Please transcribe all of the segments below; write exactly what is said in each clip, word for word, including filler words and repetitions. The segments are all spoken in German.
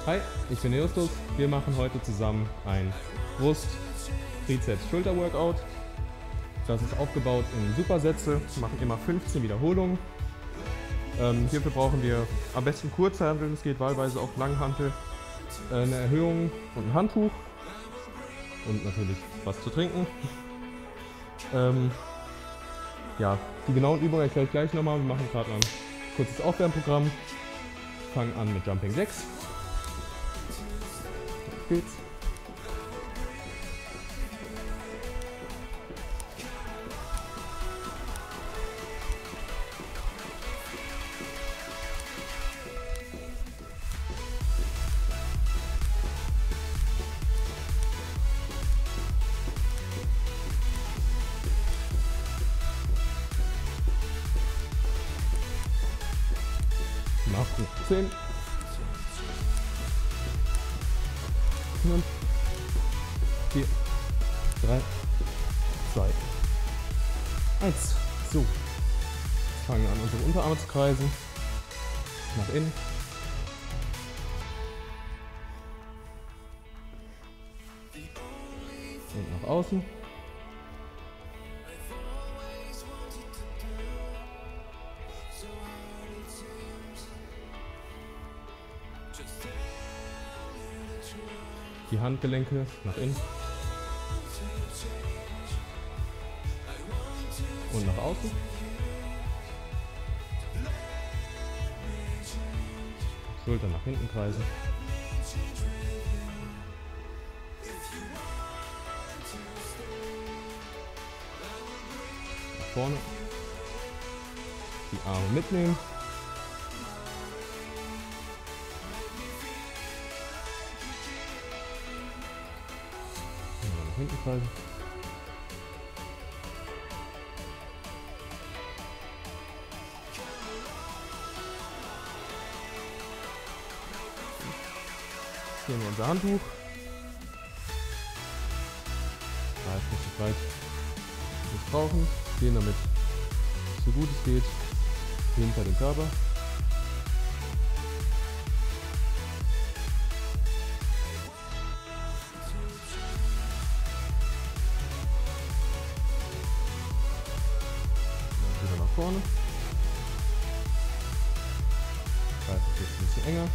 Hi, ich bin Justus. Wir machen heute zusammen ein Brust-, Trizeps-, Schulter-Workout. Das ist aufgebaut in Supersätze. Wir machen immer fünfzehn Wiederholungen. Ähm, hierfür brauchen wir am besten Kurzhantel, es geht wahlweise auch Langhantel, äh, eine Erhöhung und ein Handtuch und natürlich was zu trinken. Ähm, ja, die genauen Übungen erkläre ich gleich nochmal. Wir machen gerade ein kurzes Aufwärmprogramm. Fangen an mit Jumping Jacks. Auf geht's. Nach zehn. fünf, vier, drei, zwei, eins. So. Jetzt fangen wir an, unsere Unterarme zu kreisen. Nach innen. Und nach außen. Die Handgelenke nach innen und nach außen. Schulter nach hinten kreisen. Nach vorne. Die Arme mitnehmen. Nach hinten kreisen. Hier haben wir unser Handtuch. Da ist nicht so breit. Wir brauchen. Gehen damit so gut es geht hinter den Körper. Wieder nach vorne. Greifen jetzt ein bisschen enger.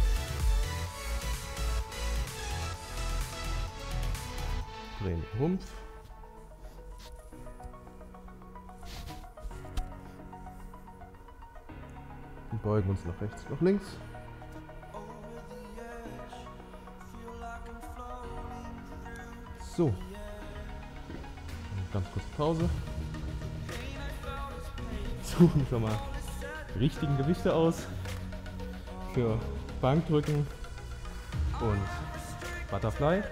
Drehen den Rumpf. Und beugen uns nach rechts, nach links. So. Und ganz kurz Pause. Suchen schon mal die richtigen Gewichte aus für Bankdrücken und Butterfly.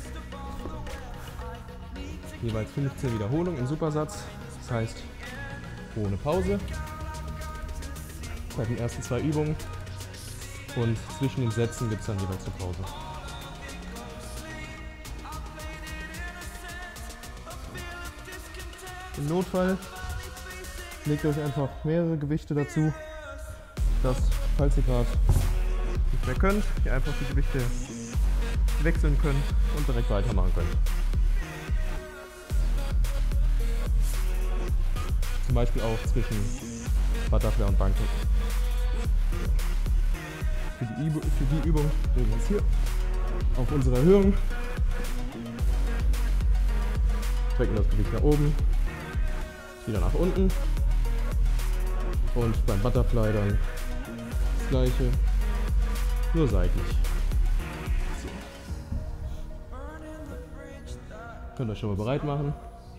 Jeweils fünfzehn Wiederholungen im Supersatz, das heißt ohne Pause. Bei den ersten zwei Übungen und zwischen den Sätzen gibt es dann jeweils eine Pause. Im Notfall legt euch einfach mehrere Gewichte dazu, dass, falls ihr gerade nicht mehr könnt, ihr einfach die Gewichte wechseln könnt und direkt weitermachen könnt. Zum Beispiel auch zwischen Butterfly und Bankdrücken. Für die, für die Übung drehen wir uns hier auf unsere Erhöhung, strecken das Gewicht nach oben, wieder nach unten und beim Butterfly dann das gleiche, nur seitlich. So. Könnt ihr euch schon mal bereit machen.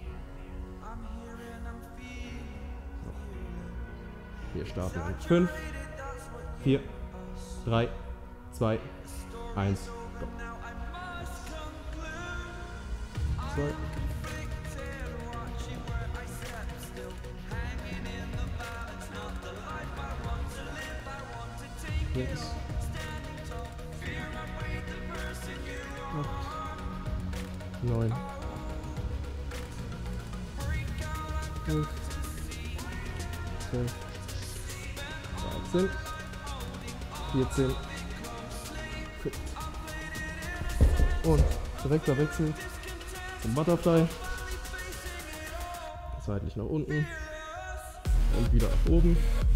Wir starten in fünf, vier, drei, zwei, eins, go. zwei, sechs, acht, neun, elf, zwölf, dreizehn, vierzehn, fünfzehn. Und direkter Wechsel zum Butterfly. Seitlich nach unten und wieder nach oben.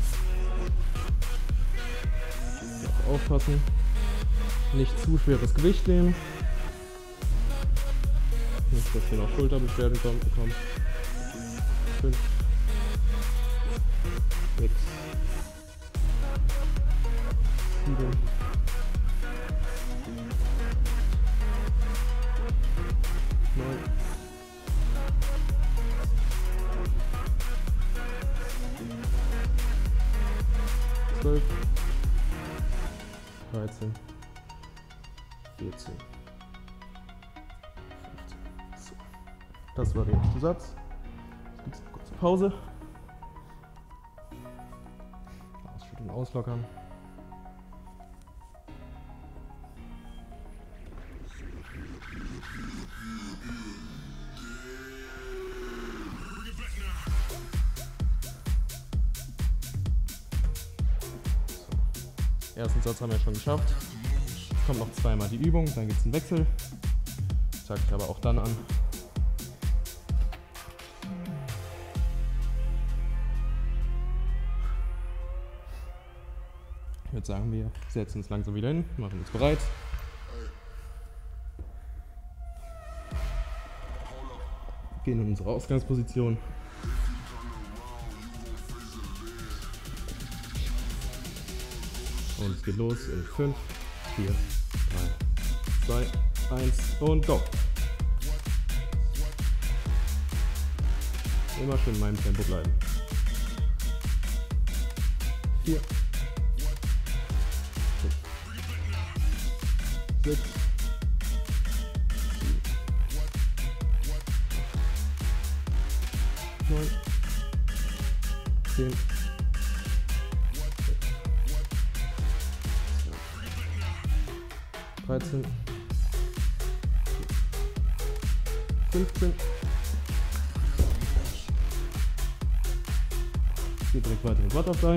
Jetzt aufpassen, nicht zu schweres Gewicht nehmen. Nicht, dass wir noch Schulterbeschwerden bekommen. fünf, sechs, sieben, neun, zwölf, dreizehn, vierzehn, fünfzehn. So. Das war der erste Satz. Jetzt gibt es eine kurze Pause. Ausschütteln, auslockern. So. Ersten Satz haben wir schon geschafft. Jetzt kommt noch zweimal die Übung, dann gibt es einen Wechsel. Das zeige ich aber auch dann an. Ich würde sagen, wir setzen uns langsam wieder hin, machen uns bereit. Gehen in unsere Ausgangsposition. Und es geht los in fünf, vier, drei, zwei, eins und go! Immer schön in meinem Tempo bleiben. vier, fünf, sechs, sieben, neun, zehn, dreizehn, fünfzehn. Geht direkt weiter mit Butterfly.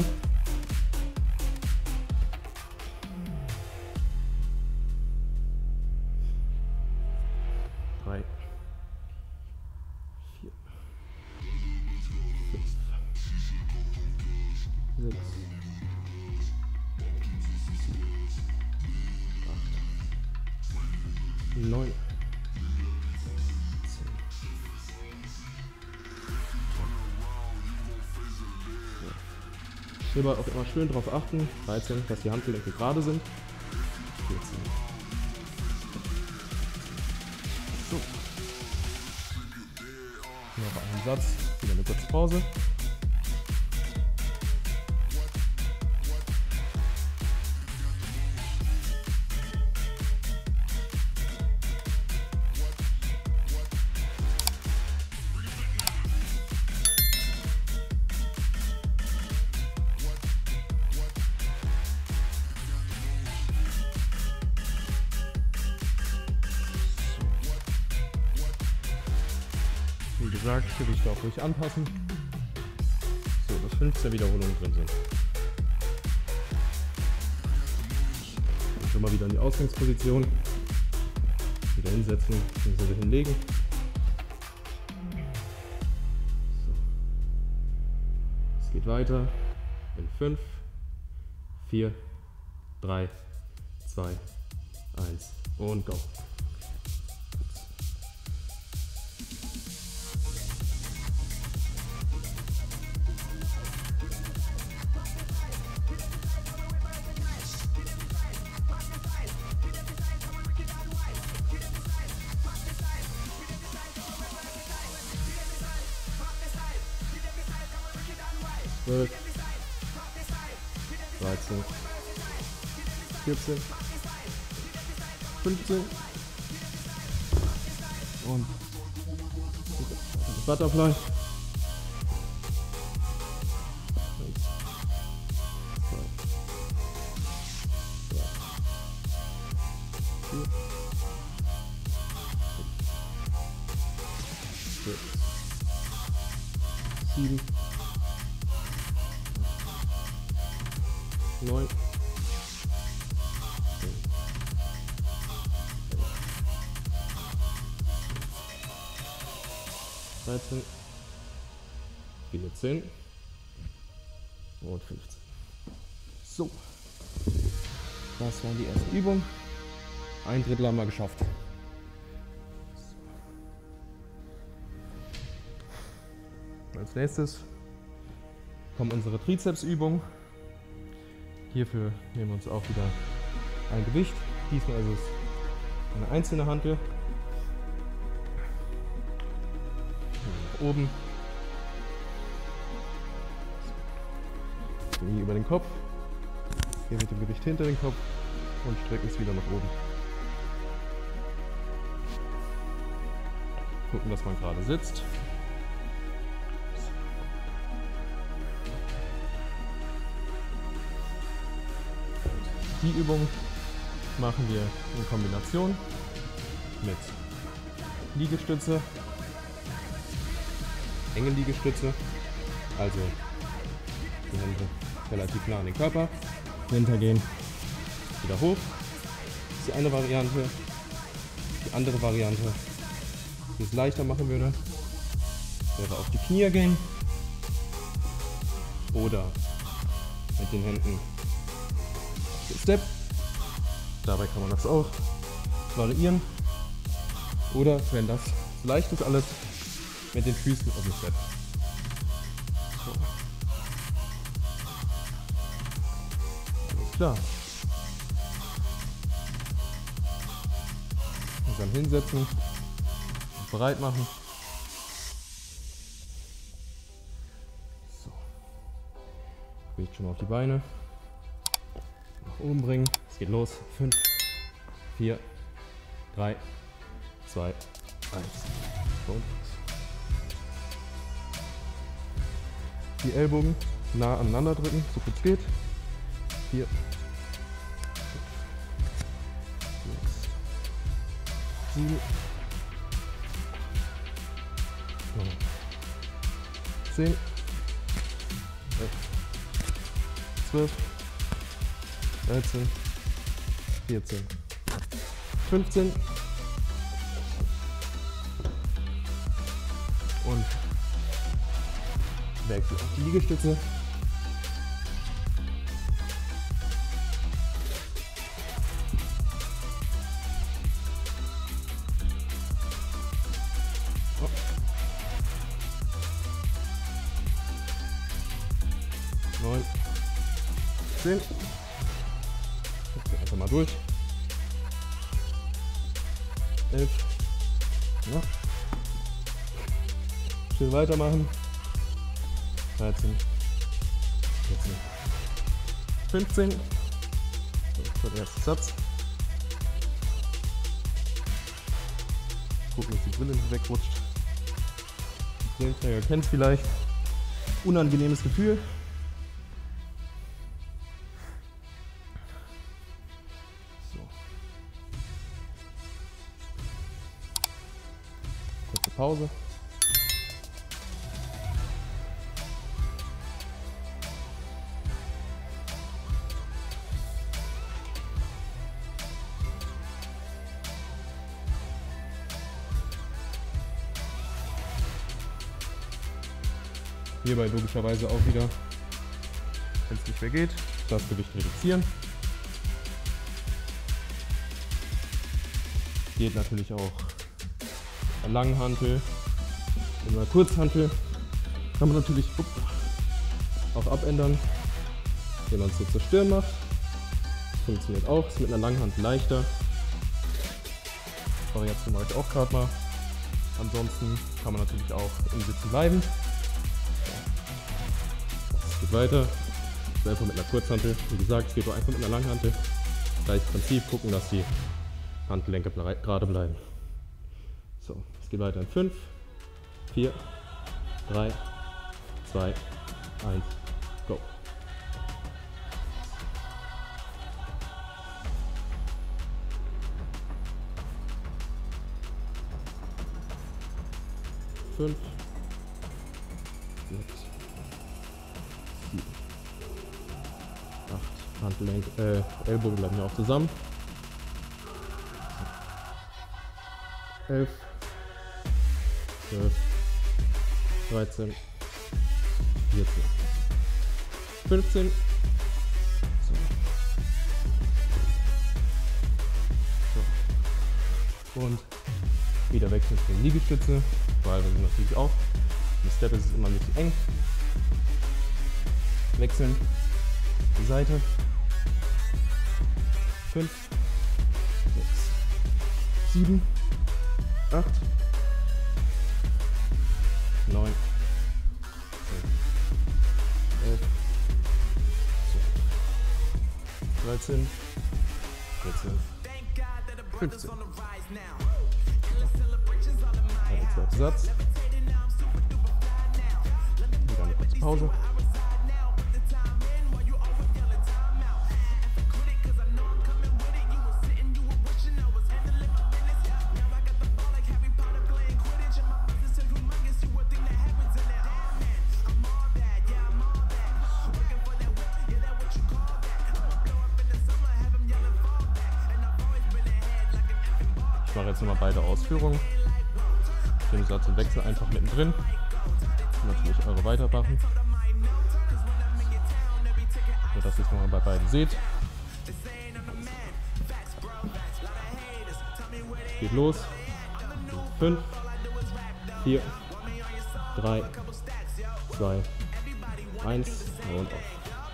drei, vier, fünf, sechs, neun, zehn. Hierbei auch immer schön darauf achten, dreizehn, dass die Handgelenke gerade sind. vierzehn. So. Noch einen Satz, wieder eine kurze Pause. Wie gesagt, Gewicht auch ruhig anpassen, so dass fünfzehn Wiederholungen drin sind. Und schon mal wieder in die Ausgangsposition, wieder hinsetzen bzw. hinlegen. So. Es geht weiter in fünf, vier, drei, zwei, eins und go! zwölf, dreizehn, vierzehn, fünfzehn und Butterfly. eins, zwei, drei, vier, fünf, sechs, sieben, neun, zehn, elf, dreizehn, vierzehn und fünfzehn. So, das war die erste Übung. Ein Drittel haben wir geschafft. Als nächstes kommen unsere Trizepsübungen. Hierfür nehmen wir uns auch wieder ein Gewicht. Diesmal ist es eine einzelne Hantel. Nach oben. Knie über den Kopf. Hier mit dem Gewicht hinter den Kopf und strecken es wieder nach oben. Gucken, dass man gerade sitzt. Die Übung machen wir in Kombination mit Liegestütze, enge Liegestütze, also die Hände relativ nah an den Körper, runtergehen, wieder hoch. Das ist die eine Variante. Die andere Variante, die es leichter machen würde, wäre auf die Knie gehen oder mit den Händen Step. Dabei kann man das auch variieren. Oder wenn das so leicht ist alles, mit den Füßen auf dem Step. So. Alles klar. Und dann hinsetzen und bereit machen. So. Gewicht schon mal auf die Beine. Oben bringen. Es geht los. fünf, vier, drei, zwei, eins. Und die Ellbogen nah aneinander drücken, so gut es geht. vier, fünf, sechs, sieben, zehn, elf, zwölf, dreizehn, vierzehn, fünfzehn und wechsel auf die Liegestütze. Oh. neun, zehn. Einfach mal durch. elf. Ja. Schön weitermachen. dreizehn. vierzehn. fünfzehn. Das war der erste Satz. Gucken, dass die Brille nicht wegrutscht. Die Brillenträger kennt es vielleicht. Unangenehmes Gefühl. Pause. Hierbei logischerweise auch wieder, wenn es nicht mehr geht, das Gewicht reduzieren. Geht natürlich auch langen Hantel, in einer Kurzhantel kann man natürlich up, auch abändern, wenn man es so zur Stirn macht. Funktioniert auch, ist mit einer langen Hantel leichter. Variation mache ich auch gerade mal. Ansonsten kann man natürlich auch im Sitzen bleiben. Es geht weiter. So einfach mit einer Kurzhantel. Wie gesagt, es geht auch einfach mit einer langen Hantel. Gleiches Prinzip, gucken, dass die Handgelenke gerade bleiben. So, es geht weiter in fünf, vier, drei, zwei, eins, go. fünf, sechs, sieben, acht, Handgelenk, äh, Ellbogen bleiben ja auch zusammen. elf, zwölf, dreizehn, vierzehn, fünfzehn. So. Und wieder wechseln zu den Liegestütze, weil wir sind natürlich auch. Im Step ist es immer ein bisschen eng. Wechseln die Seite. fünf, sechs, sieben, acht, neun, zehn, elf, zwölf, dreizehn, vierzehn, fünfzehn. Der zweite Satz. Wieder eine kurze Pause. Ich mache jetzt nochmal beide Ausführungen. Den Satz und Wechsel einfach mittendrin. Und natürlich eure weitermachen. So dass ihr es nochmal bei beiden seht. Geht los. fünf, vier, drei, zwei, eins und auf.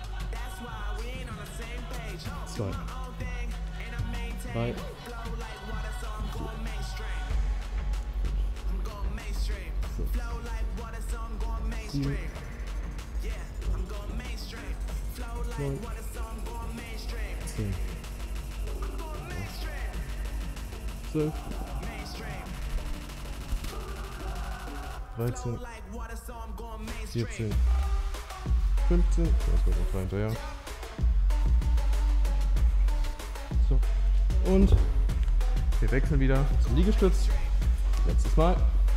zwei, drei, sieben, neun, zehn, zwölf, dreizehn, vierzehn, fünfzehn, das wird noch hinterher. So. Und wir wechseln wieder zum Liegestütz. Letztes Mal.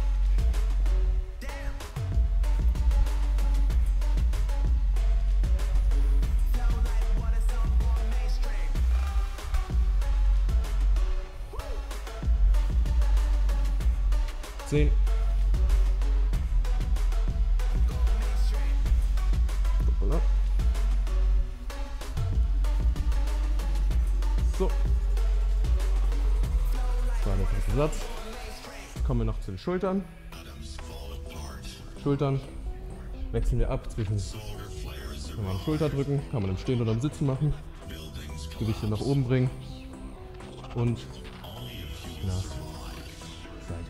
zehn. So. Das war der dritte Satz. Kommen wir noch zu den Schultern. Schultern wechseln wir ab zwischen, kann man am Schulter drücken, kann man im Stehen oder im Sitzen machen. Gewichte nach oben bringen und nach Seite.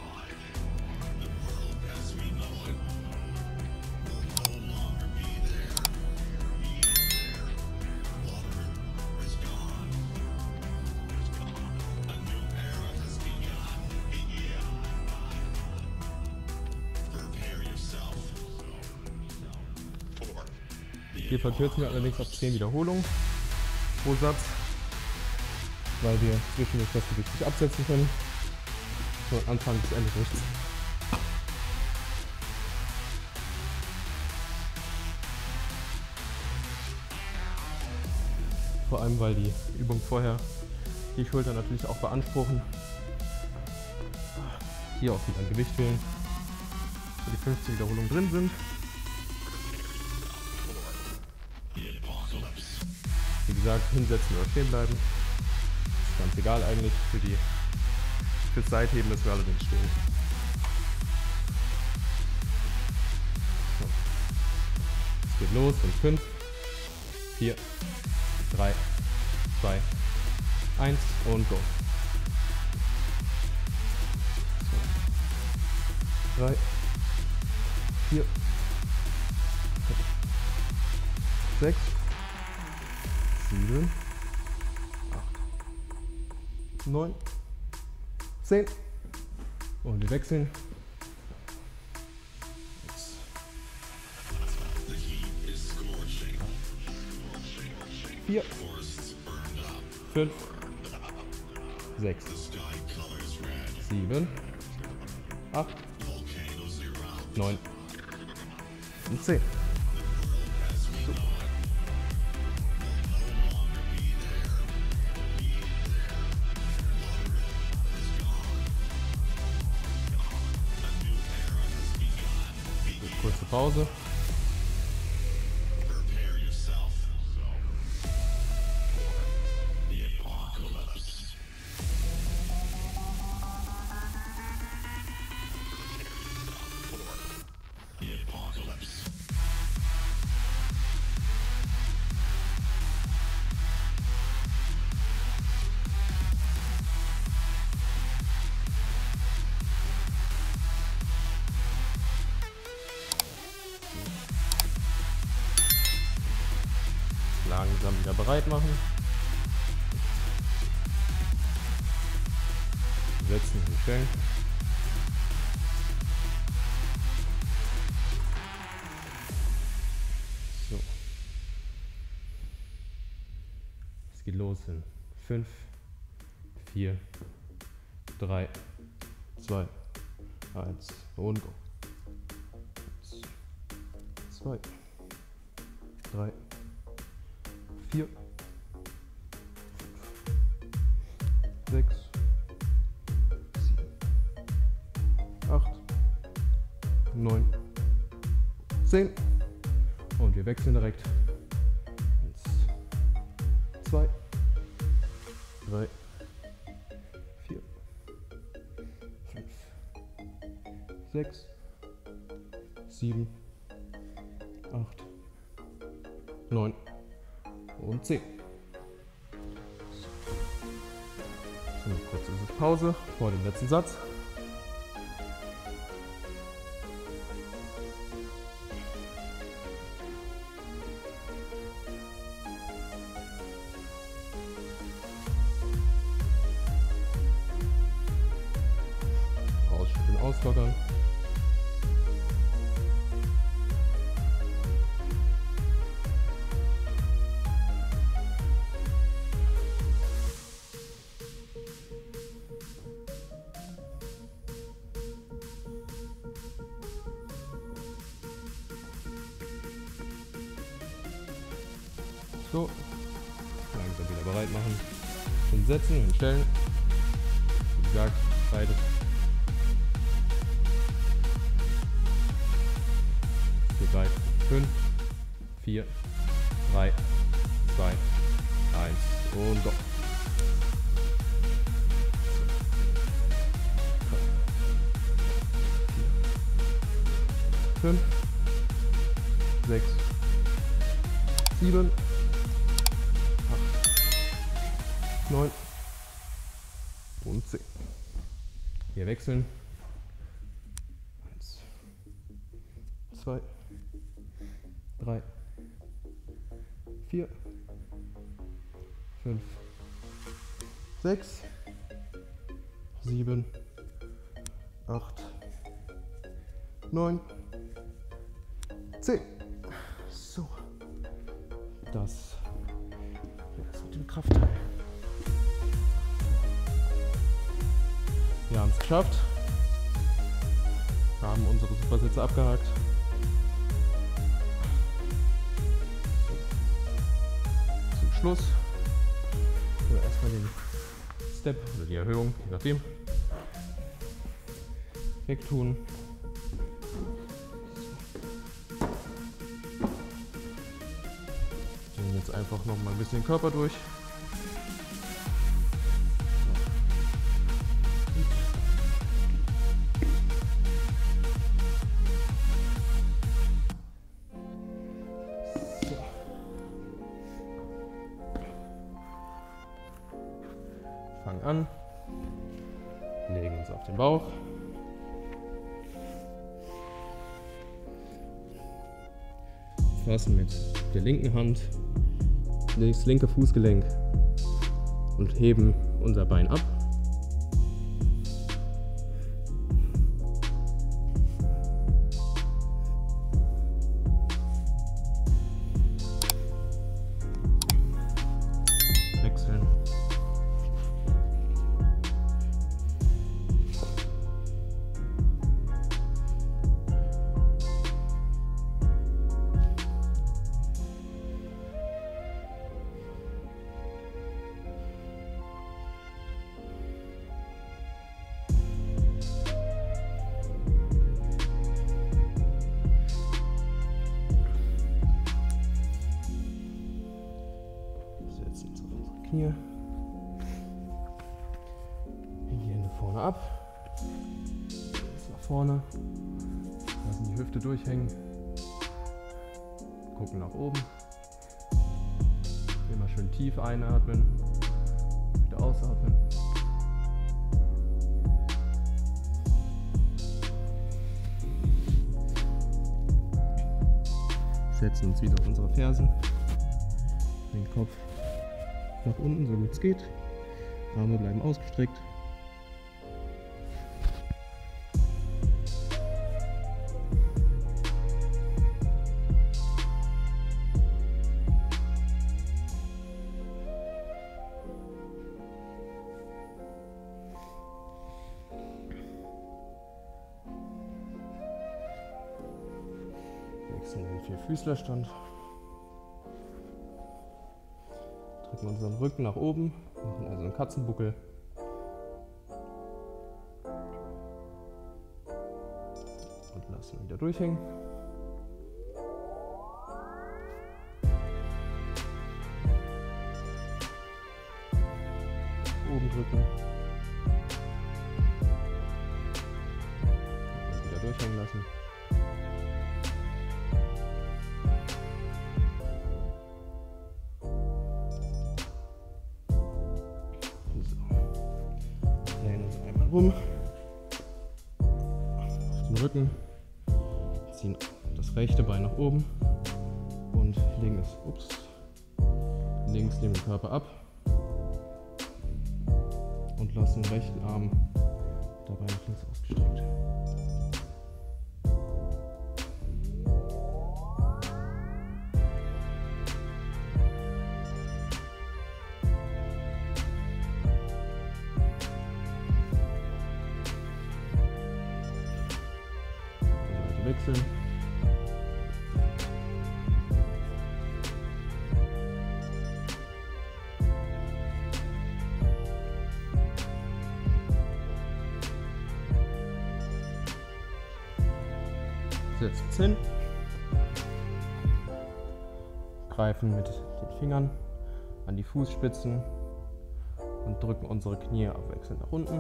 Hier verkürzen wir allerdings auf zehn Wiederholungen pro Satz, weil wir zwischendurch das Gewicht nicht absetzen können. Von Anfang bis Ende nichts. Vor allem, weil die Übung vorher die Schultern natürlich auch beanspruchen. Hier auch wieder ein Gewicht wählen, wo die fünfzehn Wiederholungen drin sind. Wie gesagt, hinsetzen oder stehen bleiben. Ist ganz egal eigentlich. Für die fürs Seitheben müssen wir allerdings stehen. So. Es geht los in fünf, vier, drei, zwei, eins und go. So. drei, vier, sechs, sieben, acht, neun, zehn und wir wechseln. vier, fünf, sechs, sieben, acht, neun und zehn. Pause. Langsam wieder bereit machen. Setzen und stellen. So. Es geht los in fünf, vier, drei, zwei, eins und go. eins, zwei, drei, vier, fünf, sechs, sieben, acht, neun, zehn und wir wechseln direkt. eins, zwei, drei, vier, fünf, sechs, sieben, acht, neun und zehn. So, eine kurze Pause vor dem letzten Satz. Ausschütteln, auslockern. So, langsam wieder bereit machen. Und setzen und stellen. Wie gesagt, beides. Geht weit. fünf, vier, drei, zwei, eins und go. fünf, sechs, sieben, neun und zehn. Wir wechseln. eins, zwei, drei, vier, fünf, sechs, sieben, acht, neun, zehn. So. Das jetzt mit dem Kraftteil. Wir haben es geschafft. Wir haben unsere Supersätze abgehakt. So. Zum Schluss wir erstmal den Step oder die Erhöhung, je nachdem, wegtun. Gehen jetzt einfach noch mal ein bisschen den Körper durch. Fangen an, legen uns auf den Bauch, fassen mit der linken Hand das linke Fußgelenk und heben unser Bein ab. Wechseln. Knie. Hängen die Hände vorne ab. Jetzt nach vorne. Lassen die Hüfte durchhängen. Gucken nach oben. Immer schön tief einatmen. Wieder ausatmen. Setzen uns wieder auf unsere Fersen. Den Kopf nach unten, so gut es geht. Arme bleiben ausgestreckt. Wechseln den Vierfüßlerstand. Drücken unseren Rücken nach oben, machen also einen Katzenbuckel. Und lassen wieder durchhängen. Oben drücken. Und wieder durchhängen lassen. Rum auf den Rücken, ziehen das rechte Bein nach oben und legen es ups, links neben den Körper ab und lassen den rechten Arm dabei nach links ausgestreckt. Wechseln. Setzen uns hin. Greifen mit den Fingern an die Fußspitzen und drücken unsere Knie abwechselnd nach unten.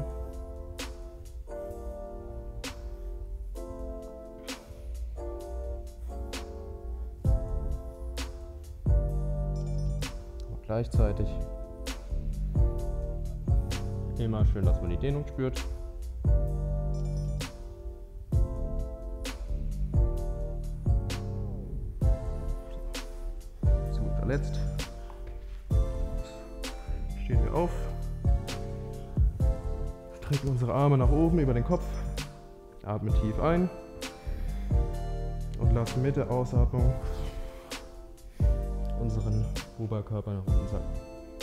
Gleichzeitig immer schön, dass man die Dehnung spürt. Zu guter Letzt stehen wir auf, strecken unsere Arme nach oben über den Kopf, atmen tief ein und lassen mit der Ausatmung unseren Oberkörper nach unten sacken.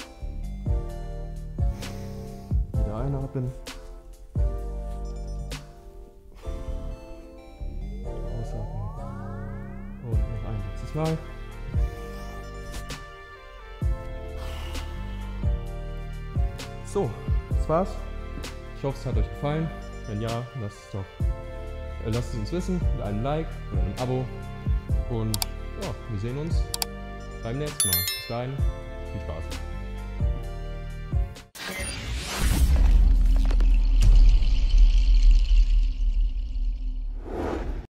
Wieder einatmen. Ausatmen. Und noch ein letztes Mal. So, das war's. Ich hoffe, es hat euch gefallen. Wenn ja, lasst es doch, äh, lasst es uns wissen mit einem Like oder einem Abo. Und ja, wir sehen uns beim nächsten Mal. Bis dahin, viel Spaß.